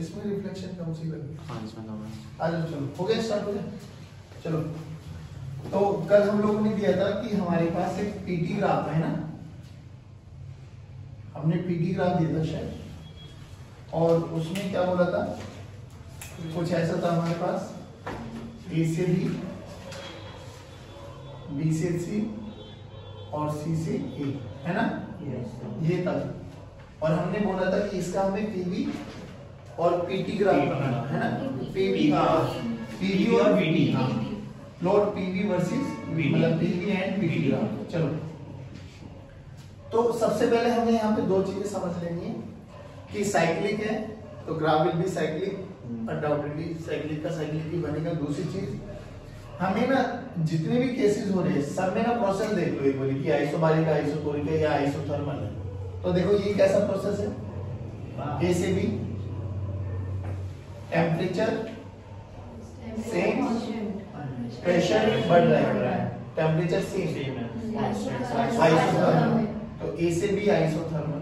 इसमें रिफ्लेक्शन कम सी लगी। हाँ इसमें कम है। आज चलो हो गया, स्टार्ट हो गया। चलो तो कल हम लोगों ने दिया था कि हमारे पास एक पीटी ग्राफ है ना, हमने पीटी ग्राफ दिया था शायद, और उसमें क्या बोला था, कुछ ऐसा था हमारे पास, ए से बी से सी और सी से ए, है ना, ये था। और हमने बोला था कि इसका हमें पीवी और पीटी ग्राफ बनाना है ना, पीवी और वीटी, प्लॉट पीवी वर्सेस मतलब पीवी एंड वीटी ग्राफ। चलो तो सबसे पहले हमें यहाँ पे दो चीजें समझ लेनी है कि साइक्लिक है तो graph will be cyclic, undoubtedly cyclic का साइक्लिक ही बनेगा। दूसरी चीज हमें ना जितने भी केसेस हो रहे हैं सब में ना प्रोसेस देख लो एक बार कि आइसोबारिक है, आइसोकोरिक है या आइसोथर्मल है। तो देखो ये कैसा प्रोसेस है, ए से बी, टेम्परेचर सेम, प्रेशर बढ़ रहा है, टेम्परेचर सेम, आइसोथर्मल। तो ए से बी आइसोथर्मल,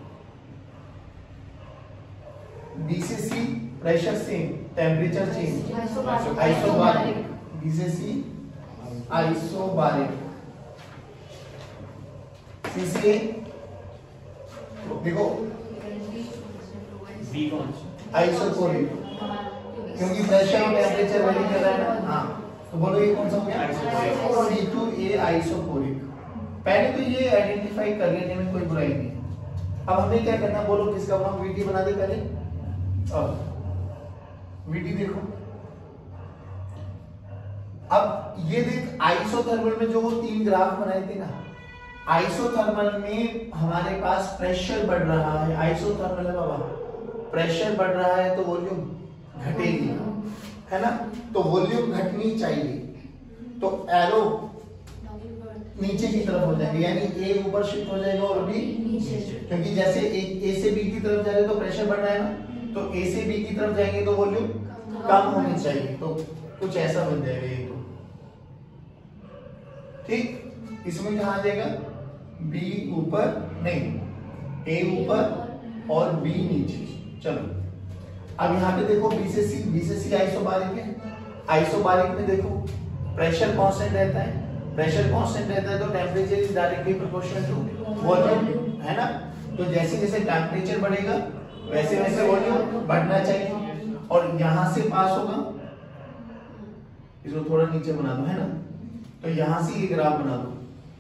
बी से C pressure same, temperature change, isobaric, B से सी आइसोबारिक, सी से ए देखो बी कौन आइसोकोरिक, क्योंकि प्रेशर और टेम्परेचर वैरी कर रहा है ना। हाँ तो बोलो ये कौन सा हो गया, सी टू ए आइसोकोरिक। पहले तो ये आइडेंटिफाई कर लेने में कोई बुराई नहीं है। अब हमें क्या करना, बोलो किसका हम वीटी बना दे पहले। अब वीटी देखो, अब ये देख आइसोथर्मल में जो वो तीन ग्राफ बनाए थे ना, आइसोथर्मल में हमारे पास प्रेशर बढ़ रहा है, आइसोथर्मल है बाबा, प्रेशर बढ़ रहा है तो वॉल्यूम घटेगी, है ना, तो वॉल्यूम घटनी चाहिए, तो एरो नीचे की तरफ हो जाएगी, यानी ए ऊपर शिफ्ट हो जाएगा और बी नीचे, क्योंकि जैसे ए से बी की तरफ जाएगा तो प्रेशर बढ़ रहा है ना, तो ए से बी की तरफ जाएंगे तो वॉल्यूम कम होनी चाहिए, तो कुछ ऐसा बन जाएगा ये तो ठीक। इसमें कहा जाएगा बी ऊपर नहीं, ए ऊपर और बी नीचे। चलो अब यहाँ पे देखो बी से सी आइसोबारिक है, आइसोबारिक में देखो प्रेशर कांस्टेंट रहता है, प्रेशर कांस्टेंट रहता है तो temperature is directly proportional to volume, है ना, तो जैसे जैसे टेम्परेचर बढ़ेगा वैसे वैसे वॉल्यूम बढ़ना चाहिए, और यहां से पास होगा, इसको थोड़ा नीचे बना दो, है ना, तो यहां से ये ग्राफ बना दो,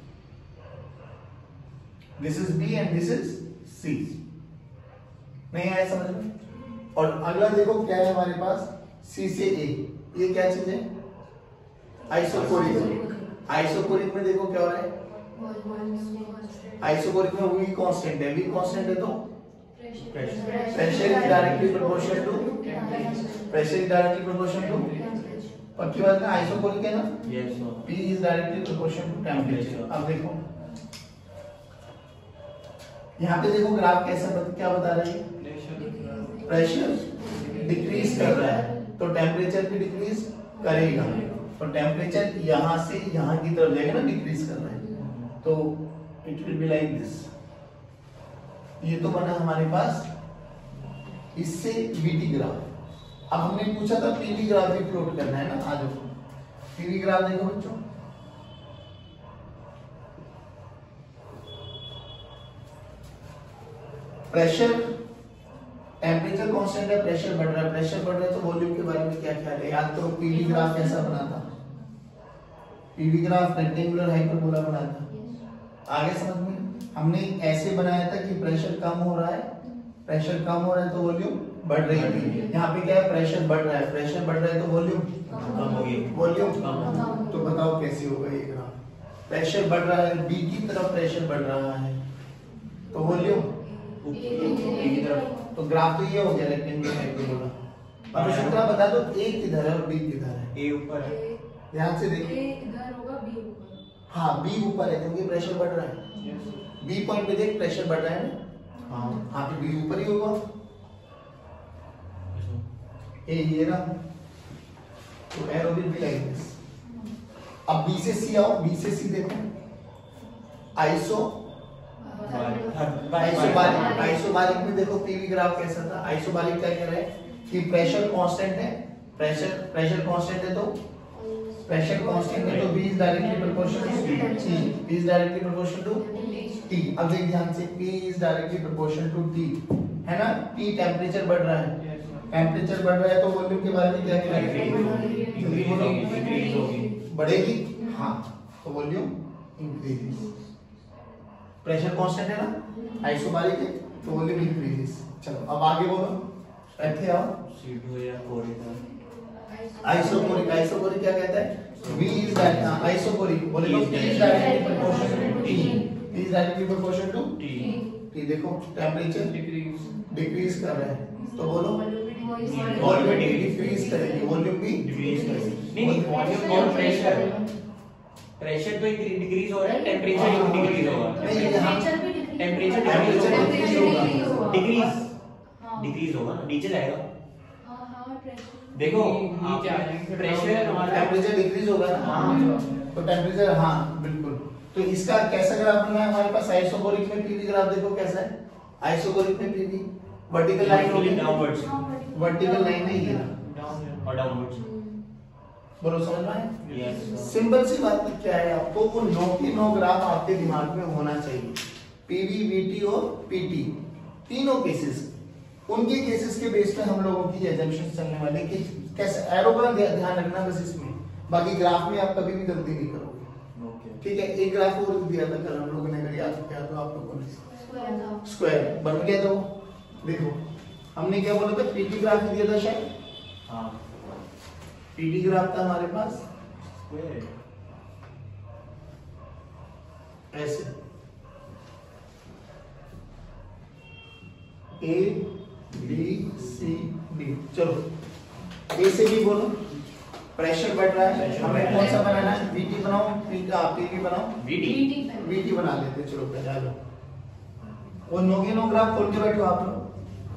this is B and this is C. नहीं आया समझ में। और अगला देखो क्या है हमारे पास, सी से ए, ये क्या चीज है, आइसोकोरिक। आइसोकोरिक में देखो क्या हो रहा है, आइसोकोरिक में वी कांस्टेंट है, वी कांस्टेंट है तो pressure is directly proportional to, pressure is directly proportional to, पक्की बात है, आइसोकोरिक है ना, yes P is directly proportional to temperature. अब देखो यहाँ पे देखो ग्राफ कैसा क्या बता रहा है, प्रेशर डिक्रीज कर रहा है तो टेम्परेचर भी डिक्रीज करेगा, तो टेम्परेचर यहां से यहां की तरफ जाएगा ना, डिक्रीज कर रहा है, तो it will be like this. ये तो बना हमारे पास इससे वीटी ग्राफ। अब हमने पूछा था पीवी ग्राफ भी प्लॉट करना है ना, आ जाओ पीवी ग्राफ देखो बच्चों, प्रेशर टेम्परेचर कांस्टेंट है, प्रेशर बढ़ रहा है, प्रेशर बढ़ रहा है तो वॉल्यूम के बारे में क्या ख्याल है, याद करो पीवी ग्राफ कैसा बना था, पीवी ग्राफ रेक्टेंगुलर हाइपरबोला बना था, आगे समझ में। हमने ऐसे बनाया था कि प्रेशर कम हो रहा है, प्रेशर कम हो रहा है तो वॉल्यूम बढ़ रही है, यहाँ पे क्या है प्रेशर बढ़ रहा है, प्रेशर बढ़ रहा है तो वॉल्यूम कम होगी, वॉल्यूम कम, तो बताओ कैसे होगा ये ग्राफ, प्रेशर बढ़ रहा है, बी की तरफ प्रेशर बढ़ रहा है तो वॉल्यूम की तरफ, तो ग्राफ तो ये हो गया रेक्टेंगुलर हाइपरबोला। अब सूत्र बता दो ए किधर है और बी किधर है, ए ऊपर है, ध्यान से देखिए, ए इधर होगा, बी ऊपर, हाँ बी ऊपर है क्योंकि प्रेशर बढ़ रहा है, बी पॉइंट पे देख प्रेशर बढ़ रहा है ना, हाँ तो बी ऊपर ही होगा, ए ये रहा, तो arrow will be like this. अब बी से सी आओ, बी से सी देखो, आइसोबारिक में देखो पीवी ग्राफ कैसा था, आइसोबारिक क्या कह रहा है, कि प्रेशर कांस्टेंट है, प्रेशर कांस्टेंट है तो प्रेशर कांस्टेंट है तो B is directly proportional to T, B is directly proportional to T। अब देख ध्यान से, P is directly proportional to T, है ना। T टेंपरेचर बढ़ रहा है, टेंपरेचर बढ़ रहा है तो वॉल्यूम के बारे में क्या बढ़ेगी, हाँ, तो वॉल्यूम इंक्रीजेस। प्रेशर कांस्टेंट है ना, आइसोबारिक है तो वॉल्यूम इंक्रीजेस। चलो अब आगे बोलो, बैठे आओ। आइसोकोरिक, आइसोकोरिक क्या कहता है, V इज आइसोकोरिक, बोले तो P is directly proportional to T, P is directly proportional to T। देखो टेंपरेचर डिक्रीज कर रहा है तो बोलो वॉल्यूम भी डिक्रीज करेगी, वॉल्यूम भी डिक्रीज करेगी। नहीं वॉल्यूम और प्रेशर, प्रेशर तो डिक्रीज हो रहा है, टेंपरेचर डिक्रीज होगा। नहीं यहाँ टेंपरेचर डिक्रीज होगा, डिक्रीज होगा, नीचे जाएगा। देखो प्रेशर हमारा टेंपरेचर डिक्रीज होगा ना, हाँ तो टेम्परेचर, हाँ बिल्कुल। तो इसका कैसा ग्राफ बना है हमारे पास, आइसोकोरिक में पीवी ग्राफ देखो कैसा है, आइसोकोरिक में पीवी वर्टिकल लाइन होगी, डाउनवर्ड्स, वर्टिकल लाइन है ये और डाउनवर्ड्स। बोलो समझ में आया? यस। सिंपल सी बात क्या है, आपको वो 9 की 9 ग्राफ आपके दिमाग में होना चाहिए, पीवी, वीटी और पीटी, तीनों केसेस। उनके केसेस के बेस पे हम लोगों की एजम्पशंस चलने वाले कि कैसे एरो का ध्यान रखना बस इसमें, बाकी ग्राफ में आप कभी भी गलती नहीं करोगे। ठीक है, एक ग्राफ और दिया था कल हम लोगों ने, अगर याद किया तो आप लोगों ने स्क्वायर बन गया था वो। देखो हमने क्या बोला था, पीटी ग्राफ दिया था शायद, हाँ पीटी ग्राफ था हमारे पास ऐसे, ए बी सी डी। चलो ए से बी बोलो, प्रेशर बढ़ रहा है, हमें कौन सा बनाना है, वीटी बनाओ, पीवी बनाओ, वीटी बना लेते हैं। चलो पहले आ जाओ, वो 9 के 9 ग्राफ खोल के बैठो आप लोग।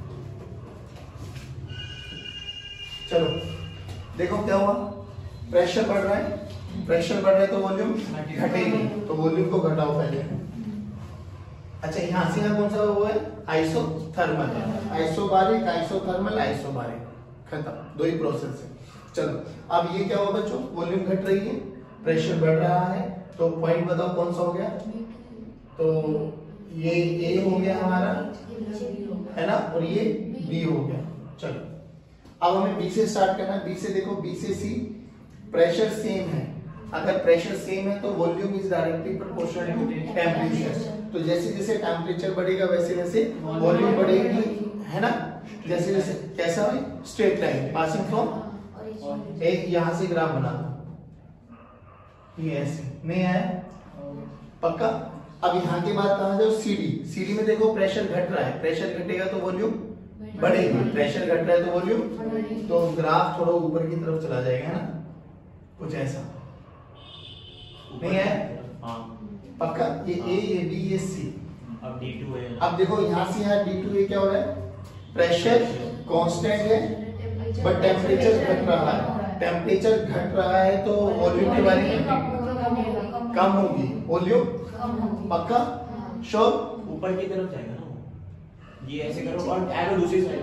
चलो देखो क्या हुआ, प्रेशर बढ़ रहा है, प्रेशर बढ़ रहा है तो वॉल्यूम घटेगी, तो वॉल्यूम को घटाओ पहले। अच्छा यहाँ से यहाँ कौन सा वो है, आइसोथर्मल, आइसोबारिक, आइसोथर्मल, आइसोबारिक, खत्म, दो ही प्रोसेस है। चलो अब ये क्या हुआ बच्चों, वॉल्यूम घट रही है, प्रेशर बढ़ रहा है, तो पॉइंट बताओ कौन सा हो गया, तो ये ए हो गया हमारा, है ना, और ये बी हो गया। चलो अब हमें बी से स्टार्ट करना है, बी से देखो, बी से सी, प्रेशर सेम है, अगर प्रेशर सेम है तो volume is directly proportional to temperature, तो जैसे जैसे टेंपरेचर बढ़ेगा वैसे वैसे वॉल्यूम बढ़ेगी, है ना, जैसे जैसे कैसा है, स्ट्रेट लाइन पासिंग फ्रॉम, एक यहां से ग्राफ बना दो, ये ऐसे नहीं आया पक्का। अब यहाँ के बाद कहा जाओ सीडी, सीडी में देखो प्रेशर घट रहा है, प्रेशर घटेगा तो वॉल्यूम बढ़ेगी, प्रेशर घट रहा है तो वॉल्यूम, तो ग्राफ थोड़ा ऊपर की तरफ चला जाएगा ना, कुछ ऐसा नहीं है पक्का। ये ए, ये बी, ये सी, अब D2 है। अब देखो यहाँ से यहाँ D2 ये क्या हो रहा है, प्रेशर कांस्टेंट है बट टेम्परेचर घट रहा है, टेम्परेचर घट रहा है तो वॉल्यूम के बारे में कम होगी, वॉल्यूम पक्का श्योर, ऊपर की तरफ जाएगा ना, ये ऐसे करो और एरो दूसरी साइड,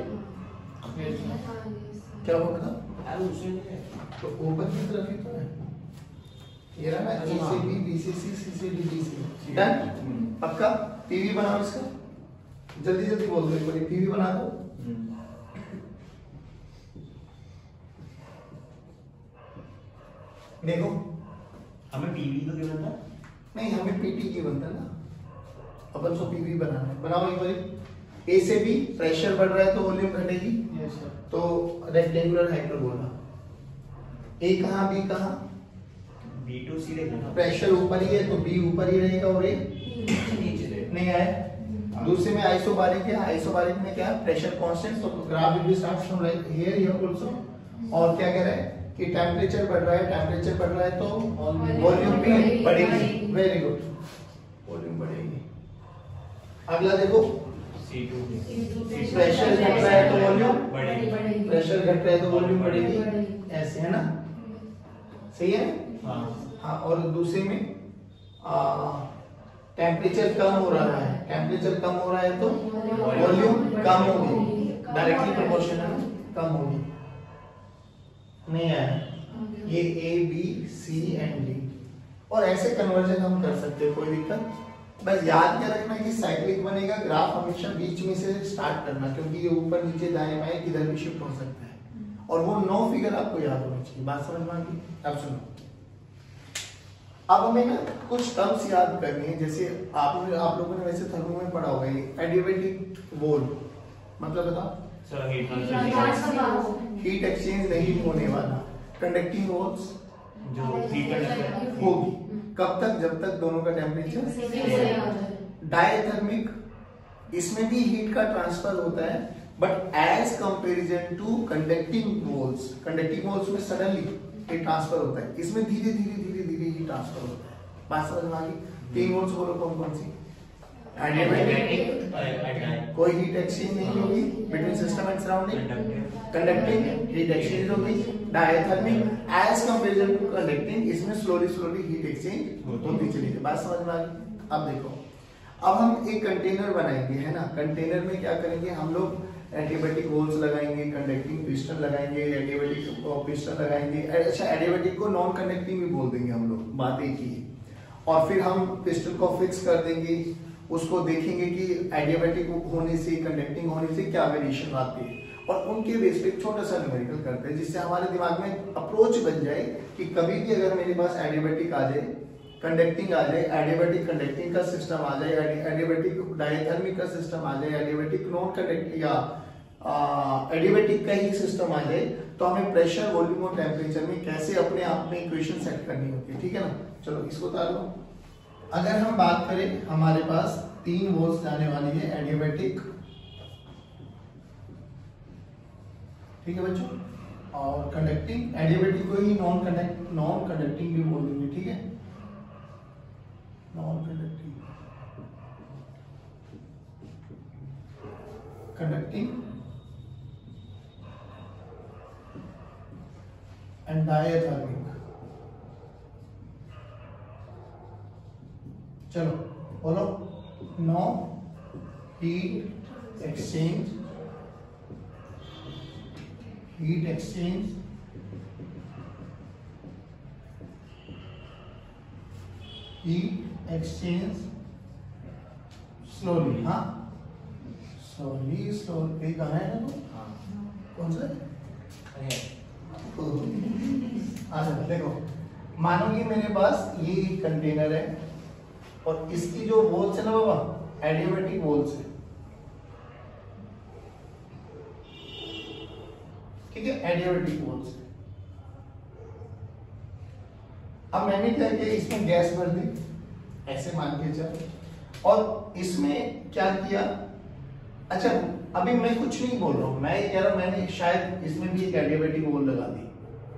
क्या होगा, एरो दूसरी साइड, तो ऊपर की तरफ ही तो है ये रहा ना, ए से बी, बी से सी, सी से डी, डी से डन पक्का। पीवी बनाओ इसका, जल्दी जल्दी बोल दो एक बार, पीवी बना दो। देखो हमें पीवी तो क्यों बनता, नहीं हमें पीटी की बनता है ना, अपन सो पीवी बनाना है, बनाओ एक बार। ए से बी प्रेशर बढ़ रहा है तो वॉल्यूम घटेगी, तो रेक्टेंगुलर हाइपरबोला, ए कहाँ बी कहाँ, B2 सीधे करना, प्रेशर ऊपर ही है तो बी ऊपर ही रहेगा और ए नीचे रहेगा, नहीं आया। दूसरे में आइसोबारिक है, आइसोबारिक में क्या प्रेशर कांस्टेंट, तो graph will be start from like here here also, और क्या कह रहा है कि टेंपरेचर बढ़ रहा है, टेंपरेचर बढ़ रहा है तो वॉल्यूम भी बढ़ेगी, वेरी गुड, वॉल्यूम बढ़ेगी। अगला देखो C2, प्रेशर घट रहा है तो वॉल्यूम बढ़ेगी, प्रेशर घट रहा है तो वॉल्यूम बढ़ेगी, ऐसे है ना, सही है। हाँ और दूसरे में टेम्परेचर कम हो रहा है, टेम्परेचर कम हो रहा है तो वॉल्यूम कम होगी, डायरेक्टली प्रोपोर्शनल कम होगी, नहीं आया, ये A B C and D, और ऐसे कन्वर्जन हम कर सकते हैं, कोई दिक्कत। बस याद क्या रखना कि साइक्लिक बनेगा, ग्राफ हमेशा बीच में से स्टार्ट करना, क्योंकि ये ऊपर नीचे दाएं बाएं किधर भी शिफ्ट हो सकता है, और वो 9 फिगर आपको याद होनी चाहिए। बात समझ में आ गई? अब सुनो, अब हमें ना कुछ टर्म्स याद करनी है, जैसे आप लोगों ने वैसे थर्मो में पढ़ा होगा, एडियाबेटिक वोल मतलब बताओ, हीट एक्सचेंज नहीं होने वाला, कंडक्टिंग वोल्स जो हीट होगी, कब तक? जब तक दोनों का टेम्परेचर। डायथर्मिक, इसमें भी हीट का ट्रांसफर होता है, but as comparison to conducting walls, conducting walls में सडनली हीट ट्रांसफर होता है, इसमें धीरे धीरे धीरे धीरे हीट ट्रांसफर होता है। बात समझ में आ गई? 3 वोल्स बोलो कौन कौन सी? एडियाबैटिक, कोई हीट एक्सचेंज नहीं होगी between system and surrounding, conducting heat exchange होगी, diathermic as comparison to conducting, इसमें स्लोली स्लोली हीट एक्सचेंज होती चलेगी। बात समझ में आ गई? अब देखो, अब हम एक कंटेनर बनाएंगे, है ना, कंटेनर में क्या करेंगे हम लोग, एडियाबैटिक वोल्स लगाएंगे, कंडक्टिंग पिस्टन लगाएंगे, एडियाबैटिक पिस्टन लगाएंगे, अच्छा एडियाबैटिक को नॉन कंडक्टिंग भी बोल देंगे हम लोग, बात एक ही है, और फिर हम पिस्टन को फिक्स कर देंगे, उसको देखेंगे कि एडियाबैटिक होने से कंडक्टिंग होने से क्या वेरिएशन आती है, और उनके बेस पे एक छोटा सा न्यूमेरिकल करते हैं, जिससे हमारे दिमाग में अप्रोच बन जाए कि कभी भी अगर मेरे पास एडियाबैटिक आ जाए, कंडक्टिंग आ जाए, एडियाबैटिक कंडक्टिंग का सिस्टम आ जाए, एडियाबैटिक डायथर्मिक का सिस्टम आ जाए, एडियाबैटिक नॉन कंडक्टिंग या एडियाबैटिक का ही सिस्टम आ जाए, तो हमें प्रेशर, वॉल्यूम और टेम्परेचर में कैसे अपने आप में इक्वेशन सेट करनी होती है, ठीक है ना। चलो इसको उतार लो। अगर हम बात करें, हमारे पास 3 वोल्ट्स जाने वाली है एडियाबैटिक, ठीक है बच्चों, और कंडक्टिंग, एडियाबैटिक को ही नॉन कंडक्टिंग भी बोल देंगे, ठीक है, non conducting, conducting and diathermic. चलो बोलो, no heat exchange, heat exchange heat exchange slowly, हाँ स्लोली स्लोली, कहाँ है ना तो कौन सा? अच्छा देखो, मानो कि मेरे पास ये कंटेनर है और इसकी जो वोल्स है ना बाबा, एडियाबैटिक वोल्स है, ठीक है, एडियाबैटिक वोल्स। अब मैंने क्या किया, इसमें गैस भर दी, ऐसे मान के चल, और इसमें क्या किया, अच्छा अभी मैं कुछ नहीं बोल रहा हूं, मैं ये कह रहा हूं मैंने शायद इसमें भी एक एडियाबैटिक वोल लगा दी,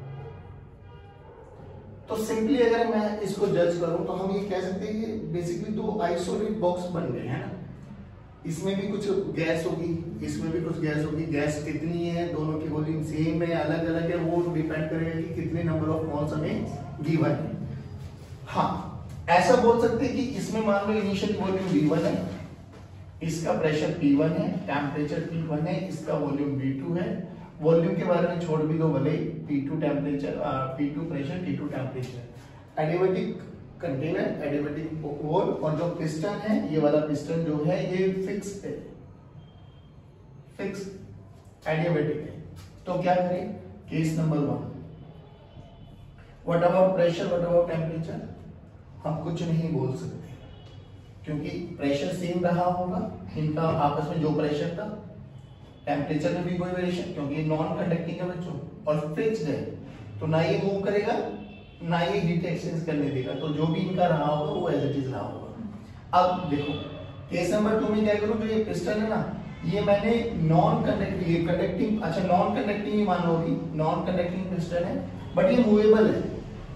तो सिंपली अगर मैं इसको जज करूं तो हम ये कह सकते हैं कि बेसिकली 2 आइसोलेट बॉक्स बन गए हैं ना, इसमें भी कुछ गैस होगी, इसमें भी कुछ गैस होगी, गैस कितनी है, दोनों की वॉल्यूम सेम है, अलग अलग है, वो डिपेंड करेगा कि कितने नंबर ऑफ मोल्स हमें गिवन है। हाँ ऐसा बोल सकते हैं कि इसमें मान लो इनिशियल वॉल्यूम V1 है, इसका प्रेशर P1 है, टेम्परेचर P1 है, इसका वॉल्यूम V2 है, वॉल्यूम के बारे में छोड़ भी दो भले, P2 temperature, P2 pressure, T2 temperature, adiabatic container, adiabatic wall, और जो पिस्टन है, ये वाला पिस्टन जो है ये फिक्स है, फिक्स एडियाबैटिक है। तो क्या करें, case number 1, what about pressure, what about temperature, हम कुछ नहीं बोल सकते क्योंकि प्रेशर सेम रहा होगा इनका आपस में जो प्रेशर था, टेम्परेचर में भी कोई वेरिएशन, क्योंकि नॉन कंडक्टिंग है बच्चों और फिक्स्ड है, तो ना ये मूव करेगा ना ये हीट एक्सचेंज करने देगा, तो जो भी इनका रहा होगा वो एज इट इज रहा होगा। अब देखो केस नंबर 2 में क्या करूं, जो ये पिस्टन है ना, ये मैंने नॉन कंडक्टिंग, ये कंडक्टिंग, अच्छा नॉन कंडक्टिंग ही मान लो कि नॉन कंडक्टिंग पिस्टन है, बट ये मूवेबल है,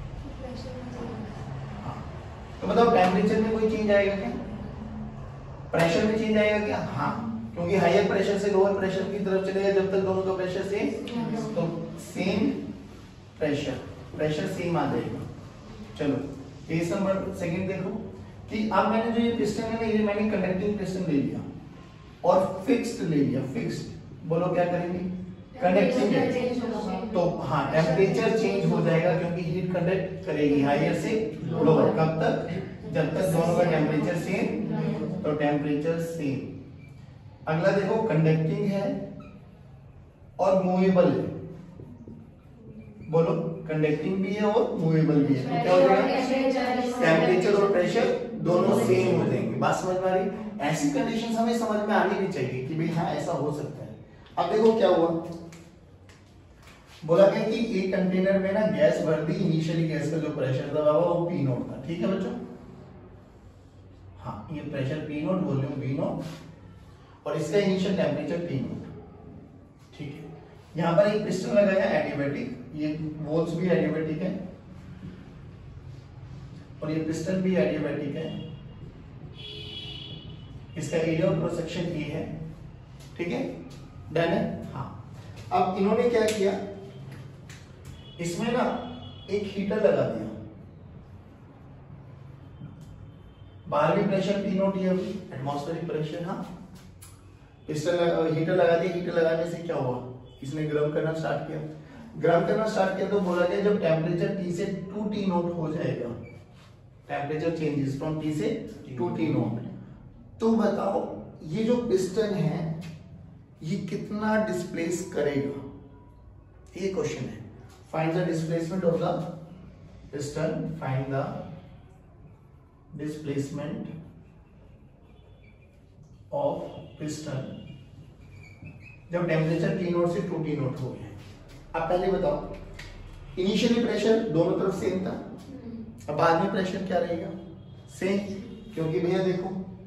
तो बताओ टेम्परेचर में कोई चेंज आएगा क्या, प्रेशर में चेंज आएगा क्या? हाँ, क्योंकि हायर प्रेशर से लोअर प्रेशर की तरफ चलेगा जब तक दोनों का प्रेशर सेम, तो सेम प्रेशर, प्रेशर सेम आ जाएगा। चलो केस नंबर सेकंड देखो कि अब मैंने जो ये पिस्टन है ना, ये मैंने कंडक्टिंग पिस्टन ले लिया और फिक्स्ड ले लिया, फिक्स्ड, बोलो क्या करेंगे, कंडक्टिंग है, तो हाँ टेम्परेचर चेंज हो जाएगा क्योंकि हीट कंडक्ट करेगी हायर से लोअर। कब तक? जब तक दोनों का टेम्परेचर सेम, तो टेम्परेचर सेम। अगला देखो कंडक्टिंग है और मूवेबल है। बोलो कंडक्टिंग भी है और मूवेबल भी है, तो क्या हो जाएगा? टेम्परेचर और प्रेशर दोनों सेम हो जाएंगे। बात समझ में आ रही? ऐसी कंडीशंस हमें समझ में आनी भी चाहिए कि भाई हाँ ऐसा हो सकता है। अब देखो क्या हुआ, बोला गया कि एक कंटेनर में ना गैस भर दी, इनिशियली गैस का जो प्रेशर दबा हुआ वो P नोट था, ठीक है बच्चों? हाँ ये pressure P naught, volume V naught और इसका इनिशियल टेम्परेचर T नोट, ठीक है। यहाँ पर एक पिस्टन लगाया एडियाबैटिक, ये वॉल्स भी एडियाबैटिक है और ये पिस्टन भी एडियाबैटिक है। इसका area of cross section A है, ठीक है, डन है। हाँ अब इन्होंने क्या किया, इसमें ना एक हीटर लगा दिया, बाहर भी प्रेशर P नोट, ये एटमॉस्फेरिक प्रेशर। हाँ पिस्टन हीटर लगा दिया, हीटर लगाने से क्या हुआ, इसने गर्म करना स्टार्ट किया। गर्म करना स्टार्ट किया तो बोला गया जब टेम्परेचर T से 2T नोट हो जाएगा, टेम्परेचर चेंजेस फ्रॉम T से 2T नोट, तो बताओ ये जो पिस्टन है ये कितना डिस्प्लेस करेगा, ये क्वेश्चन है। Find the displacement of the piston, find the displacement of piston जब टेम्परेचर T नोट से 2T नोट हो गया। अब पहले बताओ इनिशियली प्रेशर दोनों तरफ सेम था, अब बाद में प्रेशर क्या रहेगा? सेम, क्योंकि भैया देखो,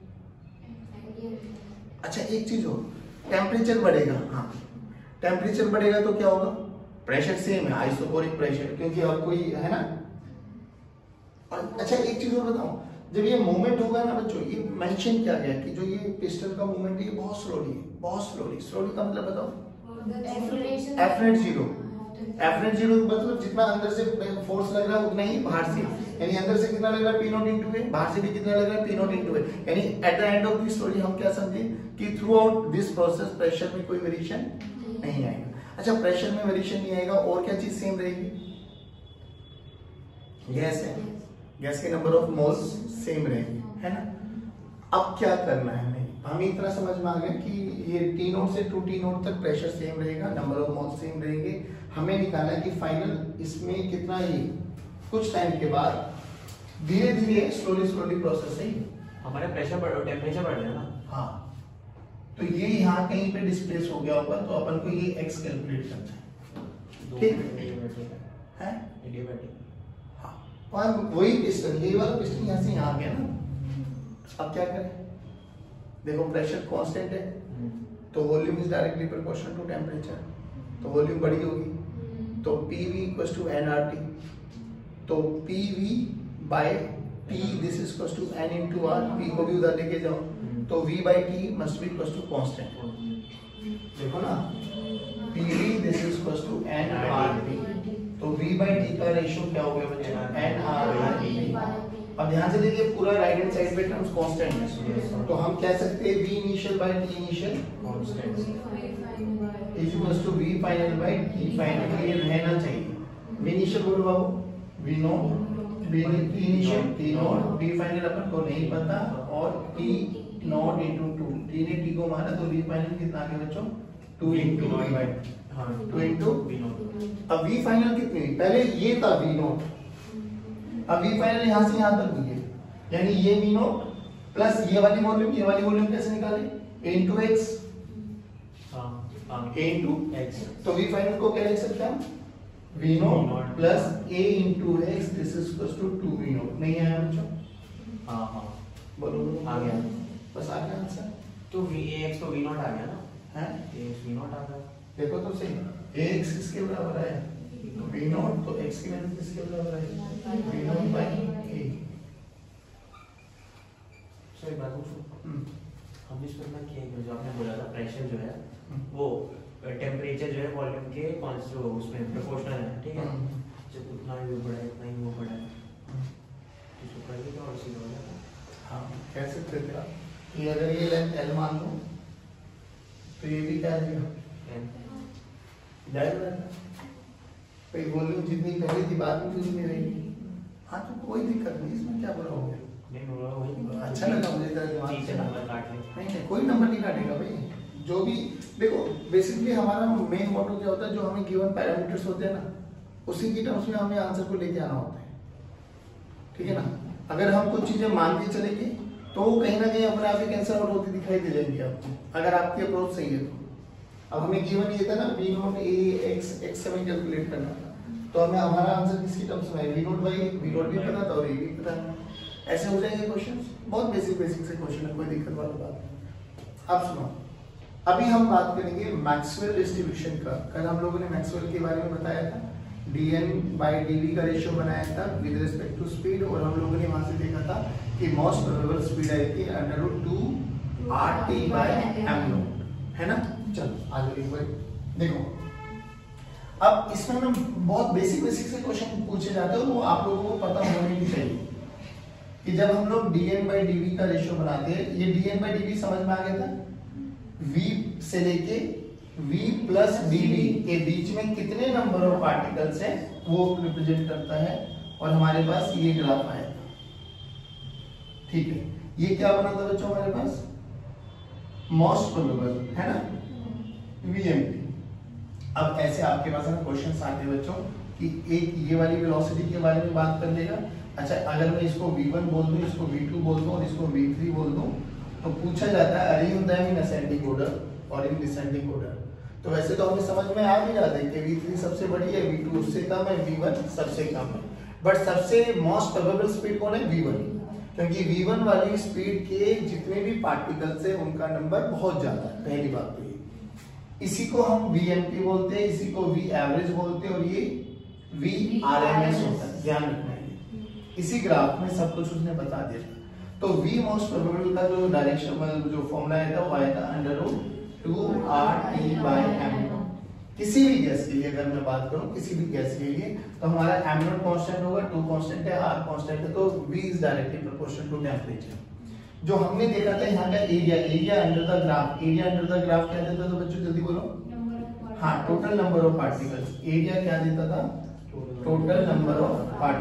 अच्छा एक चीज हो, टेम्परेचर बढ़ेगा। हाँ टेम्परेचर बढ़ेगा तो क्या होगा? प्रेशर सेम है, आइसोकोरिक प्रेशर, क्योंकि अब कोई है ना। और अच्छा एक चीज और बताओ, जब ये मूवमेंट होगा ना बच्चों, ये मेंशन किया गया कि जो ये पिस्टन का मूवमेंट है ये बहुत स्लोली है, बहुत स्लोली। स्लोली का मतलब बताओ? F net zero. F net zero मतलब जितना अंदर से फोर्स लग रहा है उतना ही बाहर से, यानी अंदर से कितना लग रहा है P नोट इंटू ए, बाहर से भी कितना लग रहा है P नोट इंटू ए। यानी at the end of the story हम क्या समझे कि throughout this process pressure में कोई वेरिएशन नहीं आएगा। अच्छा प्रेशर में वेरिएशन नहीं आएगा और क्या चीज सेम रहेगी? गैस है, गैस के नंबर ऑफ मोल्स सेम रहेंगे, है ना। अब क्या करना है हमें इतना समझ में आ गया कि ये T नोट से 2T नोट तक प्रेशर सेम रहेगा, नंबर ऑफ मोल्स सेम रहेंगे। हमें निकालना है कि फाइनल इसमें कितना ही कुछ टाइम के बाद धीरे धीरे स्लोली प्रोसेस है हमारा प्रेशर बढ़, टेम्परेचर बढ़ रहा है ना। हाँ तो ये यहाँ कहीं पे डिस्प्लेस हो गया होगा, तो अपन को ये x कैलकुलेट करना है, ठीक है। हाँ वही पिस्टन, ये वाला पिस्टन यहाँ से यहाँ आ गया ना। अब क्या करें, देखो प्रेशर कांस्टेंट है तो volume is directly proportional to temperature, तो वॉल्यूम बड़ी होगी, तो PV इक्वल्स टू nRT, तो PV by T this is equals to n into R, P को भी उधर लेके जाओ, तो V by T must be equals to constant. देखो ना PV this is equals to nRT, तो V बाय T का रेशियो क्या हो गया बच्चों? nRT। अब ध्यान से देखिए पूरा राइट हैंड साइड पे टर्म्स कांस्टेंट है, तो हम कह सकते हैं V initial by T initial constant is equals to V final by T final, ये रहना चाहिए। V इनिशियल बोलो बाबू, V naught, V initial T naught, V final अपन को नहीं पता, और T नोट इनटू 2, T ने T को मारा तो V फाइनल कितना आ गया बच्चों? 2 into V by 2 into V naught. अब V फाइनल कितनी, पहले ये था V नोट, अब V फाइनल यहाँ से यहाँ तक हुई है, यानी ये V नोट प्लस ये वाली वॉल्यूम कैसे निकाले? A into x, A into x, तो V फाइनल को क्या लिख सकते हैं? V naught plus A into x, this is equals to 2V naught. नहीं आया बच्चों? हाँ बोलो आ गया, बस आ गया आंसर। तो Ax तो V नोट आ गया ना, है Ax V नोट आ गया। देखो तो सही, Ax किसके बराबर है? V नोट, तो x की वैल्यू किसके बराबर है? V naught by A। So एक बात पूछूं, हम इसमें ना क्या जो आपने बोला था प्रेशर जो है वो टेम्परेचर जो है वॉल्यूम के कॉन्स्टेंट उसमें प्रोपोर्शनल है, ठीक है। जब उतना ही वो बढ़ा है उतना ही वो बढ़ा है, तो इसको कर देगा और सीधा हो जाएगा। हाँ कह सकते थे आप कि अगर ये लेंथ L मान लो तो ये भी क्या रहेगा? कोई वॉल्यूम जितनी पहले थी बाद में उतनी रहेगी। हाँ तो कोई दिक्कत नहीं, इसमें क्या बुरा हो गया। अच्छा लगा मुझे तेरा दिमाग से। नहीं कोई नंबर नहीं काटेगा भाई। जो भी देखो बेसिकली हमारा मेन मोटो क्या होता है, जो हमें गिवन पैरामीटर्स होते हैं ना, उसी की टर्म्स में हमें आंसर को लेके आना होता है, ठीक है ना। अगर हम कुछ चीजें मान के चलेंगे तो वो कहीं ना कहीं अपने आप ही कैंसिल आउट होती दिखाई दे जाएंगी आपको, अगर आपकी अप्रोच सही है तो। अब हमें गिवन ये था ना v नॉट a x हमें कैलकुलेट करना था, तो हमें हमारा आंसर किसकी टर्म्स में है, v naught by v naught भी पता था और a भी पता है। ऐसे हो जाएंगे क्वेश्चन, बहुत बेसिक से क्वेश्चन है, कोई दिक्कत वाली बात नहीं। अब सुनो, अभी हम बात करेंगे मैक्सवेल डिस्ट्रीब्यूशन का। कल हम लोगों ने मैक्सवेल के बारे में बताया था, dn/dv का रेशियो बनाया था विद रिस्पेक्ट टू स्पीड, और हम लोगों ने वहां से देखा था कि मोस्ट प्रोबेबल स्पीड आएगी √2RT/m0, है ना। चलो आगे एक बार देखो, अब इसमें ना बहुत बेसिक से क्वेश्चन पूछे जाते हैं, वो आप लोगों को पता होने भी चाहिए कि जब हम लोग dn/dv का रेशियो बनाते हैं, ये dn/dv समझ में आ गया था, v से लेके v प्लस dv के बीच में कितने नंबर ऑफ पार्टिकल्स हैं वो रिप्रेजेंट करता है, और हमारे पास ये ग्राफ आया था, ठीक है। ये क्या बना था बच्चों हमारे पास, मोस्ट प्रोबेबल, है ना, vmp। अब ऐसे आपके पास ना क्वेश्चंस आते हैं बच्चों कि एक ये वाली वेलोसिटी के बारे में बात कर लेगा, अच्छा अगर मैं इसको v1 बोल दूं, इसको v2 बोल दूं और इसको v3 बोल दूं, तो पूछा जाता है arrange them in ascending order और इन डिसेंडिंग ऑर्डर। तो वैसे तो हमें समझ में आ भी जाता है कि v3 सबसे बड़ी है, v2 उससे कम है, v1 सबसे कम है, बट सबसे मोस्ट प्रोबेबल स्पीड कौन है, v1, क्योंकि v1 वाली स्पीड के जितने भी पार्टिकल्स है उनका नंबर बहुत ज्यादा है, पहली बात तो ये। इसी को हम vmp बोलते हैं, इसी को v एवरेज बोलते हैं, और ये vrms होता है, ध्यान रखना है। इसी ग्राफ में सब कुछ उसने बता दिया। तो v मोस्ट प्रोबेबल का जो डायरेक्शन मतलब जो फॉर्मूला आया था वो आया था √2RT/m0। किसी भी गैस के लिए अगर मैं बात करूं, किसी भी गैस के लिए, तो हमारा m0 कांस्टेंट होगा, 2 कांस्टेंट है, r कांस्टेंट है, तो v is directly proportional to temperature. जो हमने देखा था यहाँ का area under the graph, area under the graph क्या देता था बच्चों, जल्दी बोलो। हाँ, total number of particles. Area क्या देता था, टोटल नंबर ऑफ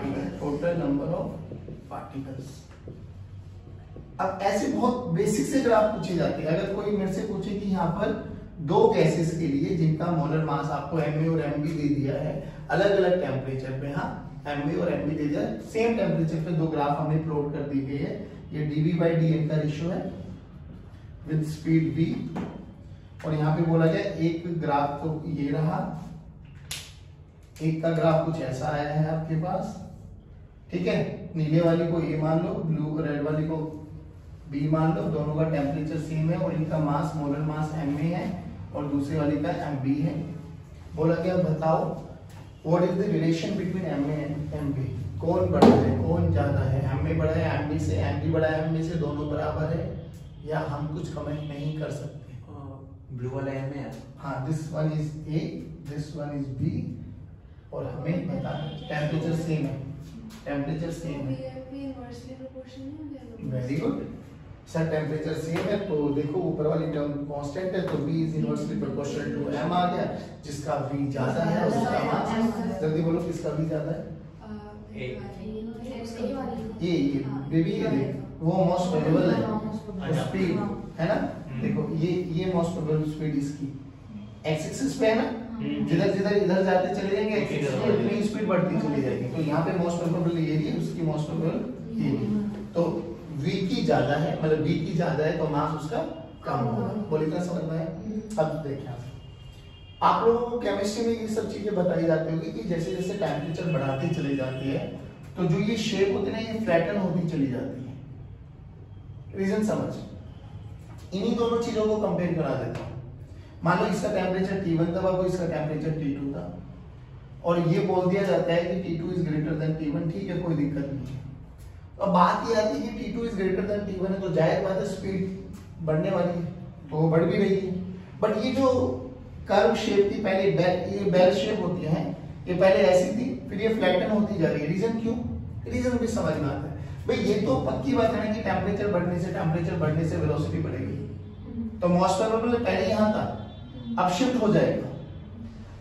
पार्टिकल्स। अब ऐसे बहुत बेसिक से ग्राफ पूछे जाते हैं। अगर कोई मेरे से पूछे कि यहाँ पर दो गैसेस के लिए जिनका मोलर मास आपको Ma और Mb दे दिया है अलग अलग टेम्परेचर पे, हाँ Ma और Mb दे दिया, सेम टेम्परेचर पे दो ग्राफ हमें प्लॉट कर दी गई है। ये dv/dn का रेशियो है विद स्पीड v, और यहाँ पे बोला गया एक ग्राफ तो ये रहा, एक का ग्राफ कुछ ऐसा आया है आपके पास, ठीक है। नीले वाली को a मान लो, ब्लू रेड वाली को b मान लो, दोनों का टेम्परेचर सेम है और इनका मास मोलर मास Ma है और दूसरे वाली का Mb है। बोला गया बताओ what is the relation between Ma and Mb, कौन बड़ा है कौन ज्यादा है, Ma बड़ा है Mb से, Mb बड़ा है Ma से, दोनों बराबर है, या हम कुछ कमेंट नहीं कर सकते। ब्लू वाला Ma है, हाँ, this one is A, this one is B, और हमें बताना टेम्परेचर सेम है, टेम्परेचर सेम है, very good sir, temperature same है तो देखो ऊपर वाली टर्म कांस्टेंट है तो V is inversely proportional to M आ गया, जिसका V ज्यादा है उसका मास, जल्दी बोलो किसका V ज्यादा है, ये बेबी ये देख, वो मोस्ट प्रोबेबल है स्पीड, है ना। देखो ये मोस्ट प्रोबेबल स्पीड इसकी x एक्सिस पे है ना, जिधर इधर जाते चले जाएंगे इतनी स्पीड बढ़ती चली जाएगी, तो यहाँ पे मोस्ट प्रोबेबल ये है, उसकी मोस्ट प्रोबेबल ये है, तो v की ज्यादा है, मतलब v की ज्यादा है तो मास उसका कम होगा। बोली क्या समझ में है। अब देखिए आप लोगों को केमिस्ट्री में ये सब चीजें बताई जाती होगी कि जैसे जैसे टेम्परेचर बढ़ाते चले जाती है तो जो ये शेप होती है ना ये फ्लैटन होती चली जाती है। रीजन समझ, इन्हीं दोनों चीजों को कंपेयर करा देता हूं। मान लो इसका टेम्परेचर T1 था, बाबू इसका टेम्परेचर T2 था, और ये बोल दिया जाता है कि T2 is greater than T1, ठीक है कोई दिक्कत नहीं है। अब बात ये आती है कि T2 is greater than T1 है तो जाहिर बात है स्पीड बढ़ने वाली है, तो वो बढ़ भी रही है, बट ये जो कर्व शेप थी पहले ये बेल शेप होती है, ये पहले ऐसी थी फिर ये फ्लैटन होती जा रही है। रीजन क्यों, रीजन भी समझ में आता है भाई, ये तो पक्की बात है ना कि टेम्परेचर बढ़ने से वेलोसिटी बढ़ेगी, तो मोस्ट प्रोबेबल पहले यहाँ था अब शिफ्ट हो जाएगा।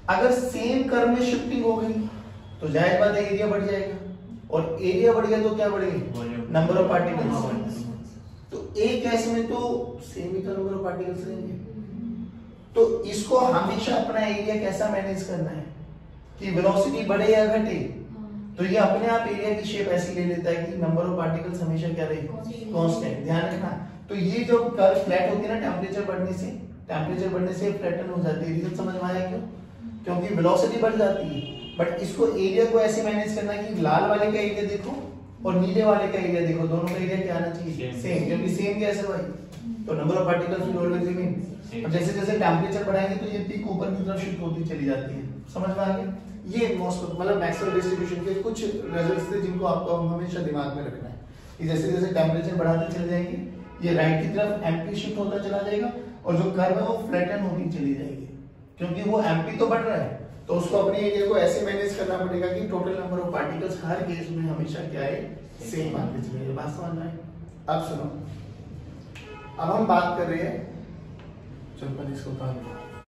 अगर सेम कर्व में शिफ्टिंग हो गई तो जाहिर बात है एरिया बढ़ जाएगा, और एरिया बढ़ गया तो क्या बढ़ेगी, नंबर ऑफ पार्टिकल्स। तो एक केस में तो सेम ही तो नंबर ऑफ पार्टिकल्स रहेंगे। तो इसको हमेशा अपना एरिया कैसा मैनेज करना है कि वेलोसिटी बढ़े या घटे, तो ये अपने आप एरिया की शेप ऐसी ले लेता है कि नंबर ऑफ पार्टिकल्स हमेशा क्या रहेगी, कांस्टेंट। ध्यान रखना। तो ये जो कर्व फ्लैट होती है ना, टेम्परेचर बढ़ने से फ्लैटन हो जाती है। रीजन समझ में आया क्यों? क्योंकि वेलोसिटी बढ़ जाती है। बट इसको एरिया को ऐसे मैनेज करना कि लाल वाले का एरिया देखो और नीले वाले का एरिया देखो, दोनों का एरिया क्या आना चाहिए, सेम। क्योंकि सेम कैसे भाई, तो number of particles will always remain. और जैसे जैसे टेम्परेचर बढ़ाएंगे तो ये पीक ऊपर की तरफ शिफ्ट होती चली जाती है। समझ में आ गया? ये मोस्ट मतलब मैक्सवेल डिस्ट्रीब्यूशन के कुछ रिजल्ट्स थे जिनको आपको हमेशा दिमाग में रखना है कि जैसे जैसे टेम्परेचर बढ़ाते चले जाएंगे, ये राइट की तरफ एम्पी शिफ्ट होता चला जाएगा, और जो कर्व है वो फ्लैटन होती चली जाएगी, क्योंकि वो एम्पी तो बढ़ रहा है। तो उसको अपने एरिया को ऐसे मैनेज करना पड़ेगा कि टोटल नंबर ऑफ पार्टिकल्स हर केस में हमेशा क्या है, सेम आने चाहिए। ये बात समझ में आई? अब सुनो, अब हम बात कर रहे हैं, चल पर इसको